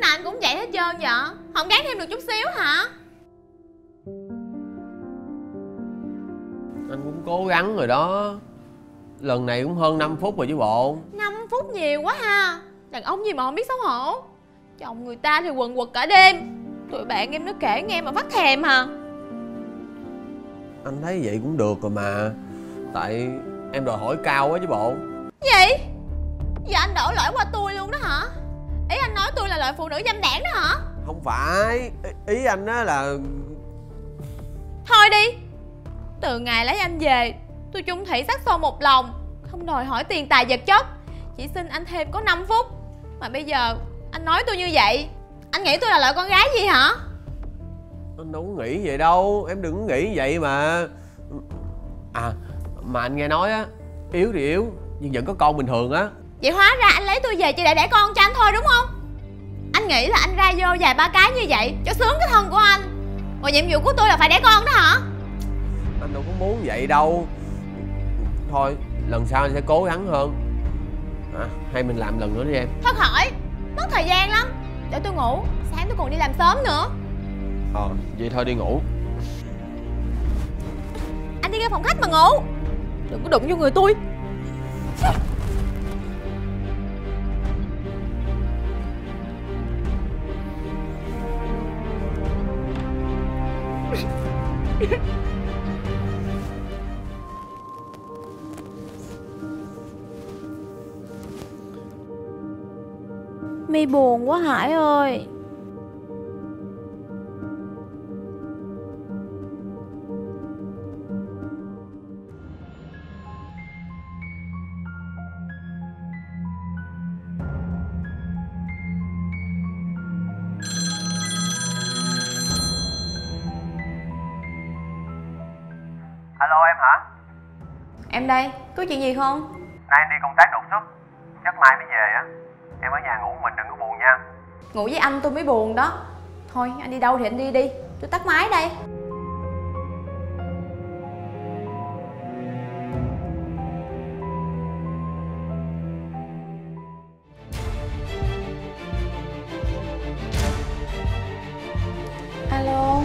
nào anh cũng vậy hết trơn vậy? Không gán thêm được chút xíu hả? Anh cũng cố gắng rồi đó. Lần này cũng hơn 5 phút rồi chứ bộ. 5 phút nhiều quá ha. Đàn ông gì mà không biết xấu hổ. Chồng người ta thì quần quật cả đêm. Tụi bạn em nó kể nghe mà phát thèm hả? Anh thấy vậy cũng được rồi mà. Tại em đòi hỏi cao quá chứ bộ. Gì? Giờ anh đổ lỗi qua tôi luôn đó hả? Ý anh nói tôi là loại phụ nữ dâm đảng đó hả? Không phải. Ý anh á là... Thôi đi. Từ ngày lấy anh về, tôi chung thủy sắc son một lòng, không đòi hỏi tiền tài vật chất, chỉ xin anh thêm có 5 phút. Mà bây giờ anh nói tôi như vậy, anh nghĩ tôi là loại con gái gì hả? Anh đâu có nghĩ vậy đâu. Em đừng có nghĩ vậy mà. À mà anh nghe nói á, yếu thì yếu nhưng vẫn có con bình thường á. Vậy hóa ra anh lấy tôi về chỉ để đẻ con cho anh thôi đúng không? Anh nghĩ là anh ra vô vài ba cái như vậy cho sướng cái thân của anh, còn nhiệm vụ của tôi là phải đẻ con đó hả? Anh đâu có muốn vậy đâu. Thôi lần sau anh sẽ cố gắng hơn. Hay mình làm lần nữa đi em. Thôi khỏi, mất thời gian lắm. Để tôi ngủ, sáng tôi còn đi làm sớm nữa. Vậy thôi đi ngủ. Anh đi ra phòng khách mà ngủ, đừng có đụng vô người tôi. My buồn quá Hải ơi. Alo em hả? Em đây, có chuyện gì không? Nay em đi công tác đột xuất, chắc mai mới về á. Em ở nhà ngủ mình đừng có buồn nha. Ngủ với anh tôi mới buồn đó. Thôi anh đi đâu thì anh đi đi, tôi tắt máy đây. Alo.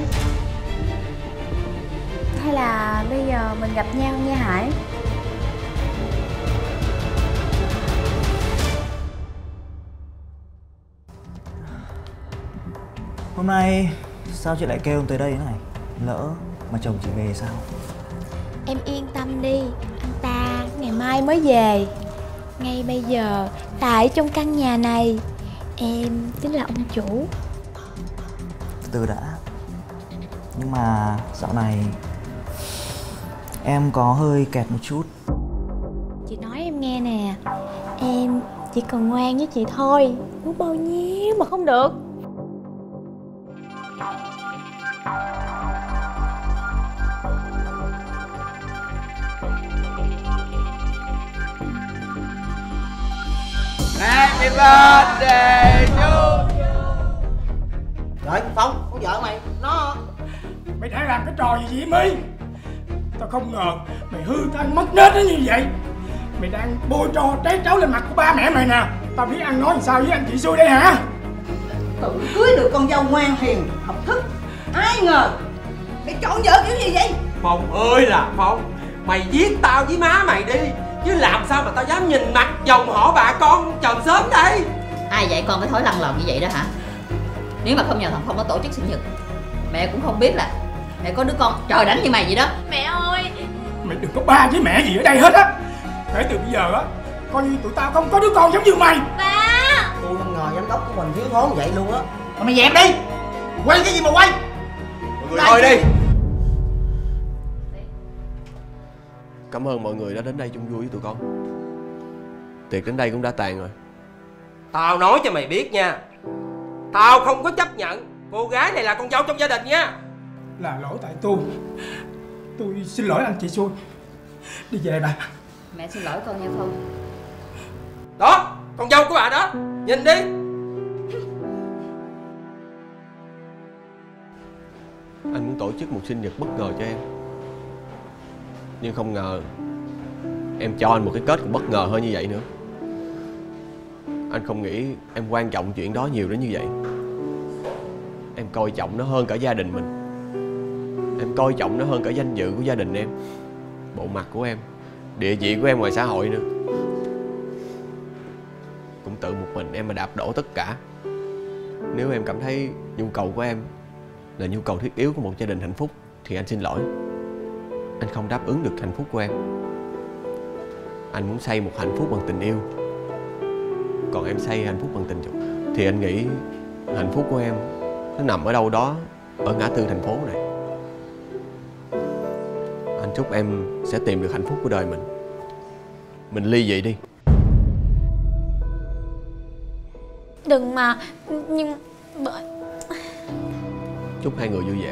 Hay là bây giờ mình gặp nhau nha Hải. Hôm nay sao chị lại kêu em tới đây thế này? Lỡ mà chồng chị về sao? Em yên tâm đi, anh ta ngày mai mới về. Ngay bây giờ, tại trong căn nhà này, em chính là ông chủ. Từ đã. Nhưng mà dạo này em có hơi kẹt một chút. Chị nói em nghe nè, em chỉ cần ngoan với chị thôi, muốn bao nhiêu mà không được. Happy birthday to you. Trời Phong, con vợ mày nó... Mày đang làm cái trò gì vậy My? Tao không ngờ mày hư thân mất nết đến như vậy. Mày đang bôi trò trét tráo lên mặt của ba mẹ mày nè. Tao biết ăn nói làm sao với anh chị xui đây hả? Tự cưới được con dâu ngoan hiền, học thức. Ai ngờ mày chọn vợ kiểu gì vậy? Phong ơi là Phong, mày giết tao với má mày đi, chứ làm sao mà tao dám nhìn mặt dòng họ bà con chòm sớm đây. Ai dạy con cái thói lăng loàn như vậy đó hả? Nếu mà không nhờ thằng Phong nó tổ chức sinh nhật, mẹ cũng không biết là mẹ có đứa con trời đánh như mày vậy đó. Mẹ ơi, Mày đừng có ba với mẹ gì ở đây hết á. Kể từ bây giờ á, coi như tụi tao không có đứa con giống như mày. ba. Tôi không ngờ giám đốc của mình thiếu thốn vậy luôn á. Mà mày dẹp đi. Quay cái gì mà quay? Mọi người thôi đi. Cảm ơn mọi người đã đến đây chung vui với tụi con. Tiệc đến đây cũng đã tàn rồi. Tao nói cho mày biết nha, tao không có chấp nhận cô gái này là con dâu trong gia đình nha. Là lỗi tại tôi. Tôi xin lỗi anh chị xui. Đi về bà. Mẹ xin lỗi con nha Phong. Đó, con dâu của bà đó, nhìn đi. Anh muốn tổ chức một sinh nhật bất ngờ cho em, nhưng không ngờ em cho anh một cái kết còn bất ngờ hơn như vậy nữa. Anh không nghĩ em quan trọng chuyện đó nhiều đến như vậy. Em coi trọng nó hơn cả gia đình mình. Em coi trọng nó hơn cả danh dự của gia đình em, bộ mặt của em, địa vị của em ngoài xã hội nữa. Cũng tự một mình em mà đạp đổ tất cả. Nếu em cảm thấy nhu cầu của em là nhu cầu thiết yếu của một gia đình hạnh phúc thì anh xin lỗi, anh không đáp ứng được hạnh phúc của em. Anh muốn xây một hạnh phúc bằng tình yêu, còn em xây hạnh phúc bằng tình dục. Thì anh nghĩ hạnh phúc của em nó nằm ở đâu đó ở ngã tư thành phố này. Anh chúc em sẽ tìm được hạnh phúc của đời mình. Mình ly dị đi. Đừng mà. Nhưng Chúc hai người vui vẻ.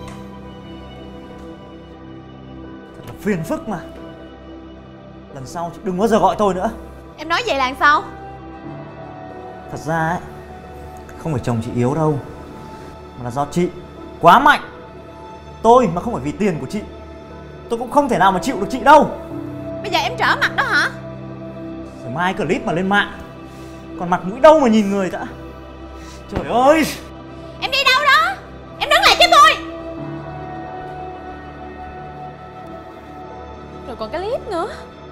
Thật là phiền phức mà. Lần sau chị đừng bao giờ gọi tôi nữa. em nói vậy là làm sao? Thật ra ấy, không phải chồng chị yếu đâu, mà là do chị quá mạnh. Tôi mà không phải vì tiền của chị, tôi cũng không thể nào mà chịu được chị đâu. Bây giờ em trở mặt đó hả? Rồi mai clip mà lên mạng, còn mặt mũi đâu mà nhìn người cả. Trời ơi. Em đi đâu đó? Em đứng lại cho tôi. Rồi còn cái clip nữa.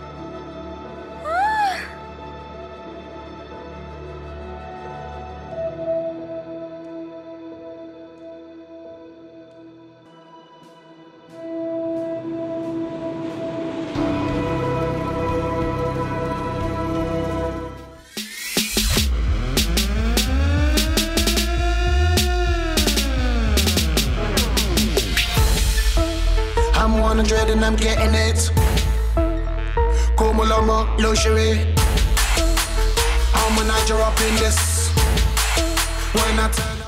I'm 100 and I'm getting it. Como Lomo, luxury. I'm a Niger up in this. When I turn